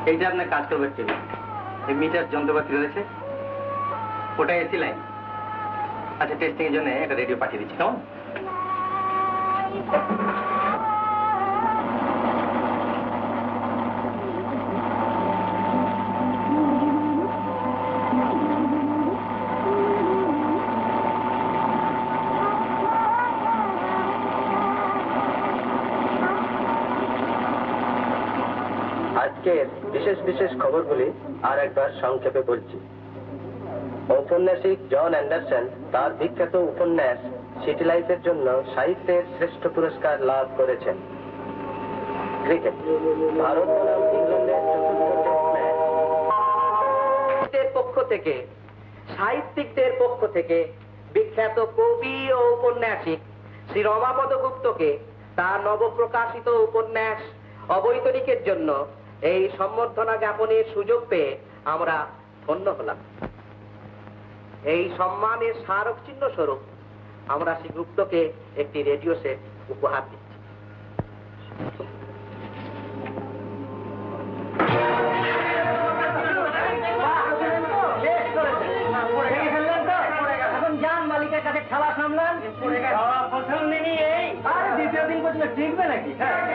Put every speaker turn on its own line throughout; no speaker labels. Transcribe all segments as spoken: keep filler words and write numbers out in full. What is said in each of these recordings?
এইটা আপনার কাজ করবার টেবিল। এই মিটার যন্ত্রপাতি রয়েছে, ওটা এসি লাইন। আচ্ছা, টেস্টিং এর জন্য একটা রেডিও পাঠিয়ে দিচ্ছি, কেমন?
আজকের বিশেষ বিশেষ খবরগুলি আর একবার সংক্ষেপে বলছি। ঔপন্যাসিক জন অ্যান্ডারসন তার বিখ্যাত উপন্যাস সিটি লাইফের জন্য সাহিত্যের শ্রেষ্ঠ পুরস্কার লাভ করেছেন। ক্রিকেট, ভারত বনাম ইংল্যান্ডের চতুর্থ টেস্ট ম্যাচ। পক্ষ থেকে, সাহিত্যিকদের পক্ষ থেকে বিখ্যাত কবি ও ঔপন্যাসিক শ্রী রমাপদ গুপ্তকে তার নবপ্রকাশিত উপন্যাস অবৈতনিকের জন্য এই সম্বর্ধনা জ্ঞাপনের সুযোগ পেয়ে আমরা ধন্য হলাম। এই সম্মানের স্মারক চিহ্ন স্বরূপ আমরা শ্রী গুপ্তকে একটি রেডিও সেট উপহার দিচ্ছি। এখন যান মালিকের কাছে খেলা সামলান। প্রথম দিনই এই, আর দ্বিতীয় দিন পর্যন্ত টিকবে নাকি?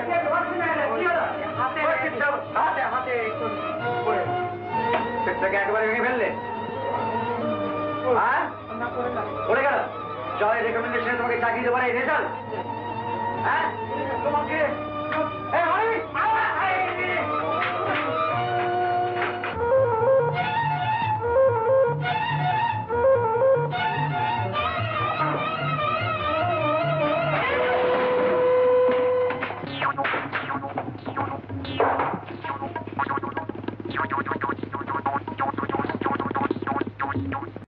হাতে হাতে একবারে ভেঙে ফেললে পড়ে গেল। জয়ের রেকমেন্ডেশনে তোমাকে চাকরি দেবো না, এই রেজাল্ট। হ্যাঁ, তোমাকে
Thank you.